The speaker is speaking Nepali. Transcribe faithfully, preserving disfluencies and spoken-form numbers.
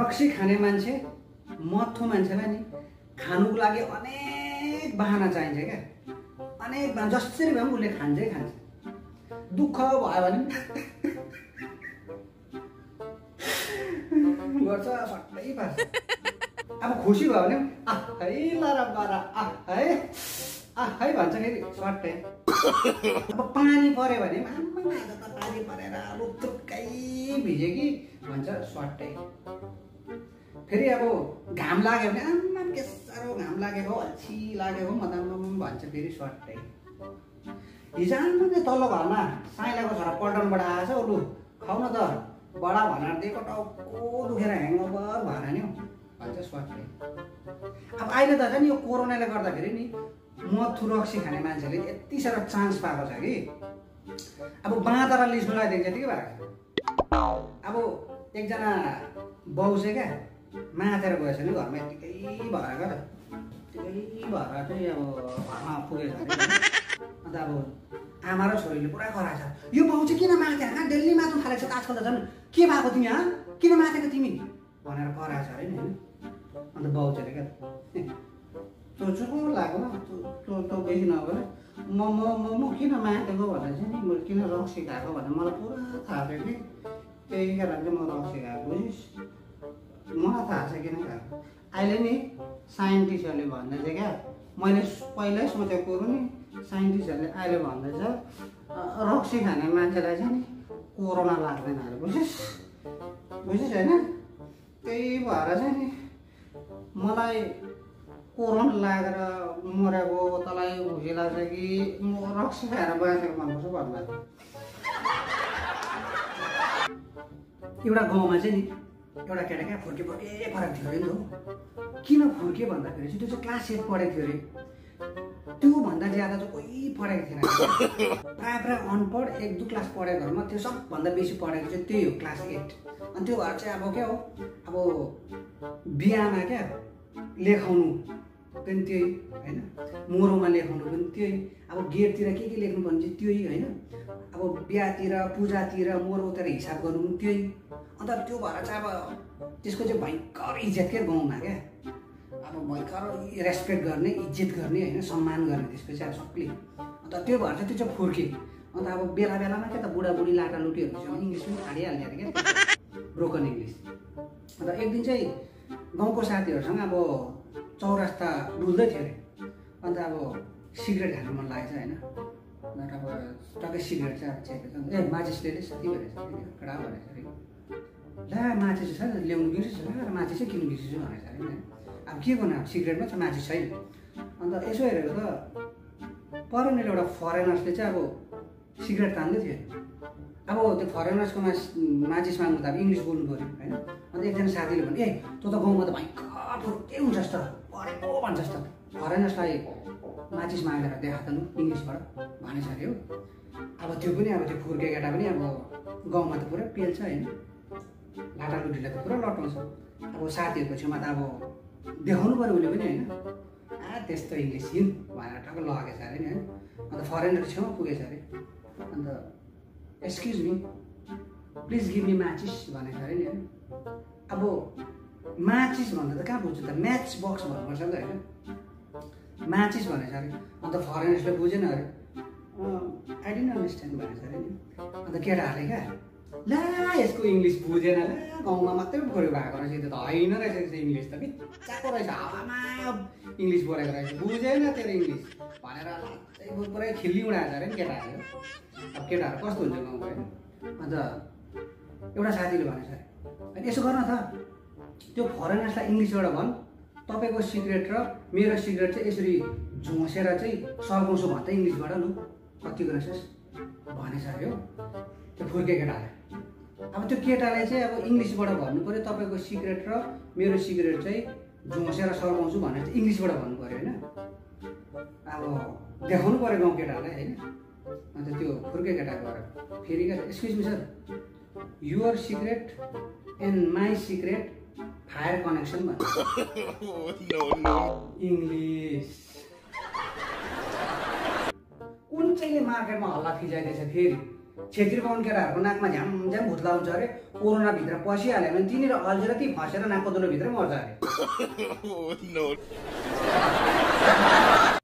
रक्सी खाने मान्छे मथो मान्छेलाई नि खानुको लागि अनेक बहाना चाहिन्छ क्या। अनेक बहाना जसरी भए पनि उसले खान्छै खान्छ। दुःख भयो भने गर्छ सट्टै पार्छ। अब खुसी भयो भने आहै लरा बरा आहै आहै भन्छ फेरि सट्टै। अब पानी पर्यो भने आम्मा आज त पानी परेर लुत्रुक्कै भिज्यो कि भन्छ सट्टै। फेरि अब घाम लाग्यो भने आम्मा के साह्रो घाम लागेको अल्छी लागेको मदन भन्छ फेरि सट्टै। हिजो आम्मा नै तल्लो घरमा साइलाको छोरा पल्टनबाट आएछ लु खाउ न त बडा भनेर दिएको टाउको दुखेर ह्याङओभर भएर नि हौ भन्छ सट्टै। अब अहिले त झन् यो कोरोनाले गर्दाखेरि नि मथु रक्सी खाने मान्छेले यति साह्रो चान्स पाएको छ कि अब बाँदर लिस्नु लगाइदिएको जतिकै भएको छ। अब एकजना बाउ चाहिँ क्या माथेर गएछ नि घरमा यतिकै भएर क्या यतिकै भएर चाहिँ अब घरमा पुगेछ अरे। अन्त अब आमा र छोरीले पुरा कराएछ यो बाउ चाहिँ किन माथेर कहाँ डेली माथि थालेको छ आजकल त झन् के भएको तिमी यहाँ किन माथेको तिमी भनेर कराएछ अरे नि होइन। अन्त बाउ चाहिँ क्या तँ चाहिँ लाग्यो न तँ तँ बेसी नगरे म म म म किन माथेको भनेर चाहिँ नि मैले किन रक्सी खाएको भनेर मलाई पुरा थाहा थियो कि त्यही कारण चाहिँ म रक्सी खाएको बुझिस् मलाई थाहा छ किन खाएको। अहिले नि साइन्टिस्टहरूले भन्दैछ क्या मैले पहिल्यै सोचेको कुरो नि साइन्टिस्टहरूले अहिले भन्दैछ रक्सी खाने मान्छेलाई चाहिँ नि कोरोना लाग्दैन अरे बुझिस् बुझिस् होइन। त्यही भएर चाहिँ नि मलाई कोरोना लागेर मरेको तँलाई खुसी लाग्छ कि म रक्सी खाएर बाँचेको मनपर्छ भन्दा एउटा गाउँमा चाहिँ नि एउटा केटा क्या फुर्के फुर्के परेको थियो अरे नि त। किन फुर्के भन्दाखेरि चाहिँ त्यो चाहिँ क्लास एट पढेको थियो अरे। त्योभन्दा ज्यादा चाहिँ कोही पढेको थिएन प्रायः प्रायः अनपढ एक दुई क्लास पढेकोहरूमा त्यो सबभन्दा बेसी पढेको चाहिँ त्यही हो क्लास एट। अनि त्यो भएर चाहिँ अब क्या हो अब बिहामा क्या लेखाउनु पनि त्यही होइन मरौमा लेखाउनु पनि त्यही अब गेटतिर के के लेख्नु भने चाहिँ त्यही होइन अब बिहातिर पूजातिर मरौतिर हिसाब गर्नु पनि त्यही। अन्त त्यो भएर चाहिँ अब त्यसको चाहिँ भयङ्कर इज्जत क्या गाउँमा क्या अब भयङ्कर रेस्पेक्ट गर्ने इज्जत गर्ने होइन सम्मान गर्ने त्यसपछि अब सबले। अन्त त्यो भएर चाहिँ त्यो चाहिँ फुर्के। अन्त अब बेला बेलामा क्या त बुढाबुढी लाटालुटीहरूसँग इङ्ग्लिस पनि हालिहाल्ने अरे क्या ब्रोकन इङ्ग्लिस। अन्त एक दिन चाहिँ गाउँको साथीहरूसँग अब चौरास्ता डुल्दै थियो अरे। अन्त अब सिगरेट खानु मन लागेछ होइन। अन्त अब टक्कै सिगरेट चाहिँ अब चेपेछ ए माचिस ल्याइले साथी भनेछ कडा भनेछ अरे ला माचिस छ ल्याउनु बिर्सेछ ला माचिस चाहिँ किन्नु बिर्सेछु भनेछ अरे नि। अब के गर्नु अब सिगरेटमा चाहिँ माचिस छैन। अन्त यसो हेरेको त परनिर एउटा फरेनर्सले चाहिँ अब सिगरेट तान्दै थियो। अब त्यो फरेनर्सकोमा माचिस माग्नु त अब इङ्ग्लिस बोल्नु पऱ्यो होइन। अन्त एकजना साथीले भन्यो ए तँ त गाउँमा त भयङ्कर फुर्के हुन्छस् त पढेको भन्छस् त फरेनर्सलाई माचिस मागेर देखा त लु इङ्ग्लिसबाट भनेछ अरे हो। अब त्यो पनि अब त्यो फुर्के केटा पनि अब गाउँमा त पुरा पेल्छ होइन लाटालुटीलाई त पुरा लटाउँछ। अब साथीहरूको छेउमा त अब देखाउनु पऱ्यो उसले पनि होइन आ त्यस्तो इङ्ग्लिस हिँड भनेर टक्क लगेछ अरे नि होइन। अन्त फरेनरको छेउमा पुगेछ अरे। अन्त excuse me please give me माचिस भनेछ अरे नि होइन। अब माचिस भन्दा त कहाँ बुझ्छु त म्याच बक्स भन्नुपर्छ नि त होइन माचिस भनेछ अरे। अन्त फरेनर्सले बुझेन अरे आई डिन्ट अन्डरस्ट्यान्ड भनेछ अरे नि। अन्त केटाहरूले क्या ला यसको इङ्ग्लिस बुझेन ला गाउँमा मात्रै गऱ्यो भएको रहेछ त्यो त होइन रहेछ त्यो इङ्ग्लिस त बिच्चाको रहेछ हावामा इङ्ग्लिस बोलेको रहेछ बुझेन तेरो इङ्ग्लिस भनेर पुरै खिल्ली उडाएछ अरे नि केटाहरू। अब केटाहरू कस्तो हुन्छ गाउँको होइन। अन्त एउटा साथीले भनेछ अरे अनि यसो गर्न त त्यो फरेनर्सलाई इङ्ग्लिसबाट भन् तपाईँको सिगरेट र मेरो सिगरेट चाहिँ यसरी झोसेर चाहिँ सर्काउँछु भन्छ इङ्ग्लिसबाट लु कति रहेछस् भनेछ अरे हो त्यो फुर्के केटाले। अब त्यो केटाले चाहिँ अब इङ्ग्लिसबाट भन्नु पऱ्यो तपाईँको सिगरेट र मेरो सिगरेट चाहिँ झोसेर सर्काउँछु भनेर चाहिँ इङ्ग्लिसबाट भन्नु पऱ्यो होइन। अब देखाउनु पऱ्यो गाउँ केटाहरूलाई होइन। अन्त त्यो फुर्के केटा गएर फेरि क्या excuse me sir your cigarette and my cigarette fire connection भन्छ इङ्ग्लिस। कुन चाहिँले मार्केटमा हल्ला फिजाइदिएछ फेरि छेत्री बाहुन केटाहरूको नाकमा झ्याम झ्याम भूत लाउँछ अरे, कोरोनाभित्र पसिहाल्यो भने तिनीहरू अल्झेर ती फसेर नाकको दुलोभित्रै मर्छ अरे।